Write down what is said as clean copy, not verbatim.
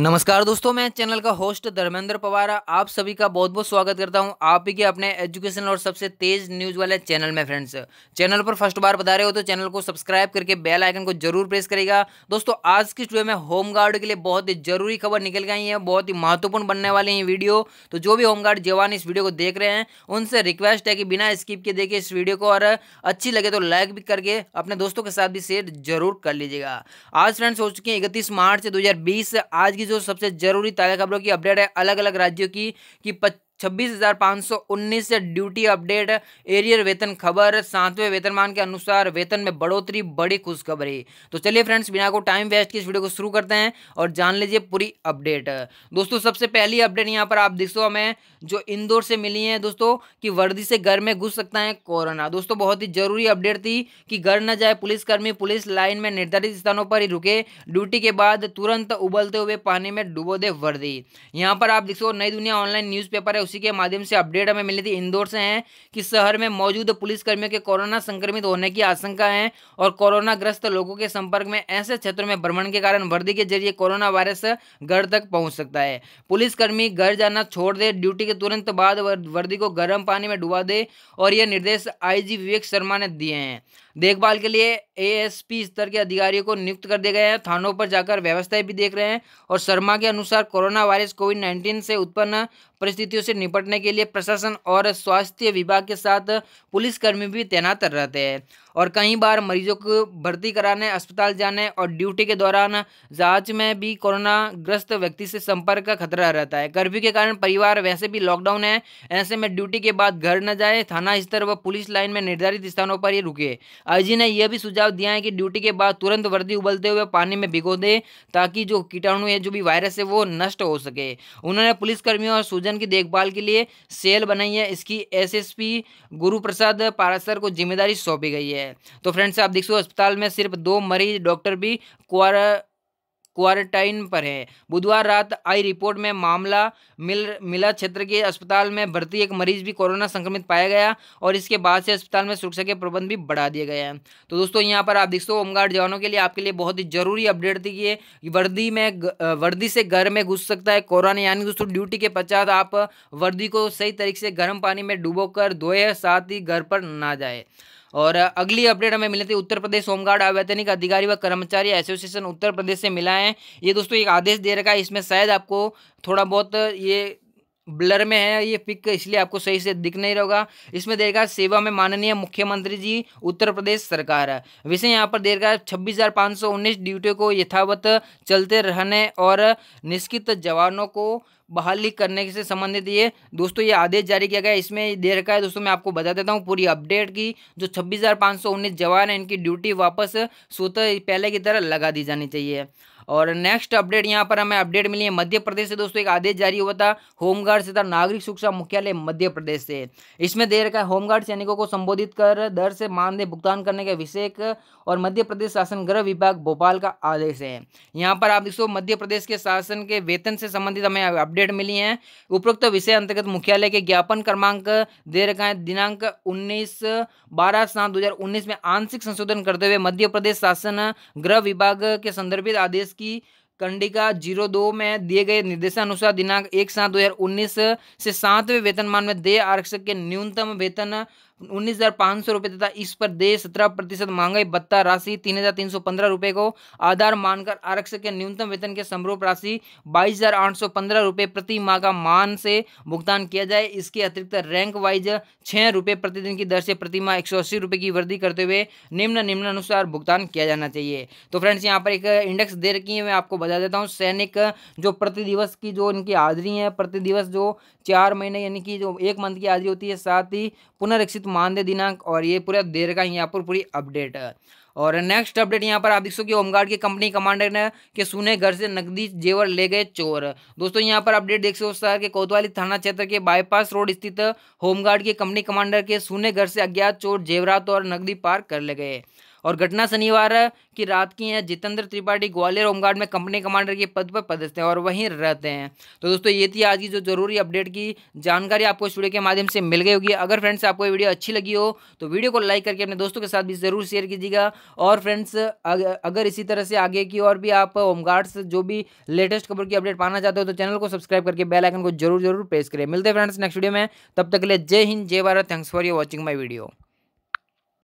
नमस्कार दोस्तों, मैं चैनल का होस्ट धर्मेंद्र पवार आप सभी का बहुत बहुत स्वागत करता हूं आप ही के अपने एजुकेशन और सबसे तेज न्यूज़ वाले चैनल में। फ्रेंड्स, चैनल पर फर्स्ट बार बता रहे हो तो चैनल को सब्सक्राइब करके बेल आइकन को जरूर प्रेस करेगा। दोस्तों, आज की वीडियो में होमगार्ड के लिए बहुत ही जरूरी खबर निकल गई है, बहुत ही महत्वपूर्ण बनने वाली है वीडियो। तो जो भी होमगार्ड जवान इस वीडियो को देख रहे हैं उनसे रिक्वेस्ट है कि बिना स्किप के देखिए इस वीडियो को, और अच्छी लगे तो लाइक भी करके अपने दोस्तों के साथ भी शेयर जरूर कर लीजिएगा। आज फ्रेंड्स हो चुकी है 31 मार्च 2020। आज की जो सबसे जरूरी ताजा खबरों की अपडेट है अलग अलग राज्यों की कि 26,519 से ड्यूटी अपडेट, एरियर वेतन खबर, 7वें वेतनमान के अनुसार वेतन में बढ़ोतरी, बड़ी खुशखबरी। तो चलिए फ्रेंड्स, बिना को टाइम वेस्ट की इस वीडियो को शुरू करते हैं और जान लीजिए पूरी अपडेट। दोस्तों, सबसे पहली अपडेट यहाँ पर आप देख सो हमें जो इंदौर से मिली है दोस्तों कि वर्दी से घर में घुस सकता है कोरोना। दोस्तों, बहुत ही जरूरी अपडेट थी कि घर न जाए पुलिसकर्मी, पुलिस लाइन में निर्धारित स्थानों पर ही रुके, ड्यूटी के बाद तुरंत उबलते हुए पानी में डुबो दे वर्दी। यहाँ पर आप देख सो नई दुनिया ऑनलाइन न्यूज़पेपर है, उसी के माध्यम से अपडेट हमें मिली थी। इंदौर से हैं कि शहर में मौजूद पुलिसकर्मियों के कोरोना संक्रमित होने की आशंका है और कोरोना ग्रस्त लोगों के संपर्क में ऐसे क्षेत्रों में भ्रमण के कारण वर्दी के जरिए कोरोना वायरस घर तक पहुंच सकता है। पुलिसकर्मी घर जाना छोड़ दे, ड्यूटी के तुरंत बाद वर्दी को गर्म पानी में डुबा दे, और यह निर्देश आईजी विवेक शर्मा ने दिए हैं। देखभाल के लिए एएसपी स्तर के अधिकारियों को नियुक्त कर दिए गए हैं, थानों पर जाकर व्यवस्थाएं भी देख रहे हैं। और शर्मा के अनुसार कोरोना वायरस कोविड-19 से उत्पन्न परिस्थितियों से निपटने के लिए प्रशासन और स्वास्थ्य विभाग के साथ पुलिसकर्मी भी तैनात रहते हैं, और कई बार मरीजों को भर्ती कराने, अस्पताल जाने और ड्यूटी के दौरान जांच में भी कोरोना ग्रस्त व्यक्ति से संपर्क का खतरा रहता है। कर्फ्यू के कारण परिवार वैसे भी लॉकडाउन है, ऐसे में ड्यूटी के बाद घर न जाए, थाना स्तर व पुलिस लाइन में निर्धारित स्थानों पर ही रुके। आईजी ने यह भी सुझाव दिया है कि ड्यूटी के बाद तुरंत वर्दी उबलते हुए पानी में भिगो दे, ताकि जो कीटाणु है, जो भी वायरस है, वो नष्ट हो सके। उन्होंने पुलिसकर्मियों और सूजन की देखभाल के लिए सेल बनाई है, इसकी एसएसपी गुरु प्रसाद पारासर को जिम्मेदारी सौंपी गई है। तो फ्रेंड्स, आप देख सकते हो अस्पताल में सिर्फ 2 मरीज, डॉक्टर भी क्वारंटाइन पर है। बुधवार रात आई रिपोर्ट में मामला मिला क्षेत्र के अस्पताल में भर्ती एक मरीज भी कोरोना संक्रमित पाया गया, और इसके बाद से अस्पताल में सुरक्षा के प्रबंध भी बढ़ा दिए गए हैं। तो दोस्तों, यहाँ पर आप देख सकते हो होमगार्ड जवानों के लिए, आपके लिए बहुत ही जरूरी अपडेट थी कि वर्दी से घर में घुस सकता है कोरोना। यानी दोस्तों, ड्यूटी के पश्चात आप वर्दी को सही तरीके से गर्म पानी में डुबोकर धोए, साथ ही घर पर ना जाए। और अगली अपडेट हमें मिली थी उत्तर प्रदेश होमगार्ड अवैतनिक अधिकारी व कर्मचारी एसोसिएशन उत्तर प्रदेश से मिला है। ये दोस्तों एक आदेश दे रखा है, इसमें शायद आपको थोड़ा बहुत ये ब्लर में है ये पिक, इसलिए आपको सही से दिख नहीं रहा। इसमें दे रखा है सेवा में माननीय मुख्यमंत्री जी उत्तर प्रदेश सरकार। वैसे यहाँ पर दे रखा है 26,519 ड्यूटी को यथावत चलते रहने और निष्कित जवानों को बहाली करने से संबंधित ये दोस्तों ये आदेश जारी किया गया है। इसमें दे रखा है दोस्तों, मैं आपको बता देता हूँ पूरी अपडेट की। जो 26,519 जवान हैं, इनकी ड्यूटी वापस स्वतः पहले की तरह लगा दी जानी चाहिए। और नेक्स्ट अपडेट यहाँ पर हमें अपडेट मिली है मध्य प्रदेश से। दोस्तों, एक आदेश जारी हुआ था होमगार्ड तथा नागरिक सुरक्षा मुख्यालय मध्य प्रदेश से। इसमें दे रखा है होमगार्ड सैनिकों को संबोधित कर दर से मानदेय भुगतान करने के विषय और मध्य प्रदेश शासन गृह विभाग भोपाल का आदेश है। यहाँ पर आप देखो मध्य प्रदेश के शासन के वेतन से संबंधित हमें अपडेट मिली है। उपरोक्त विषय अंतर्गत मुख्यालय के ज्ञापन क्रमांक दे रखा है दिनांक 19/12/2019 में आंशिक संशोधन करते हुए मध्य प्रदेश शासन गृह विभाग के संदर्भित आदेश की कंडिका 02 में दिए गए निर्देशानुसार दिनांक 1/7/2019 से 7वें वेतनमान में देय आरक्षक के न्यूनतम वेतन 19,500 रुपये तथा इस पर देय 17% महंगाई भत्ता राशि 3,315 रुपये को आधार मानकर आरक्षक के न्यूनतम वेतन के समरूप राशि 22,815 रुपये प्रति माह का मान से भुगतान किया जाए। इसके अतिरिक्त रैंक वाइज 6 रुपये प्रतिदिन की दर से प्रति माह 180 रुपये की वृद्धि करते हुए निम्नानुसार भुगतान किया जाना चाहिए। तो फ्रेंड्स, यहाँ पर एक इंडेक्स दे रखी है, मैं आपको बता देता हूँ। सैनिक जो प्रति दिवस की जो इनकी हाजिरी है, प्रति दिवस जो 4 महीने यानी कि जो 1 मंथ की हाजिरी होती है, साथ ही पुनरीक्षित मानदेय दिनांक, और ये पूरा दे रखा है यहाँ पर पूरी अपडेट है। और नेक्स्ट अपडेट यहाँ पर आप देख सकते हो होमगार्ड के कंपनी कमांडर ने के सुने घर से नकदी जेवर ले गए चोर। दोस्तों, यहाँ पर अपडेट देख सकते हो शहर के कोतवाली थाना क्षेत्र के बाईपास रोड स्थित होमगार्ड के कंपनी कमांडर के सुने घर से अज्ञात चोर जेवरात और नकदी पार कर ले गए। और घटना शनिवार की रात की है। जितेंद्र त्रिपाठी ग्वालियर होमगार्ड में कंपनी कमांडर के पद पर पदस्थ हैं और वहीं रहते हैं। तो दोस्तों ये थी आज की जो जरूरी अपडेट की जानकारी आपको इस वीडियो के माध्यम से मिल गई होगी। अगर फ्रेंड्स आपको ये वीडियो अच्छी लगी हो तो वीडियो को लाइक करके अपने दोस्तों के साथ भी जरूर शेयर कीजिएगा। और फ्रेंड्स अगर इसी तरह से आगे की और भी आप होमगार्ड्स जो भी लेटेस्ट खबर की अपडेट पाना चाहते हो तो चैनल को सब्सक्राइब करके बेल आइकन को जरूर प्रेस करें। मिलते हैं फ्रेंड्स नेक्स्ट वीडियो में, तब तक के लिए जय हिंद जय Bharat. Thanks for your watching my video.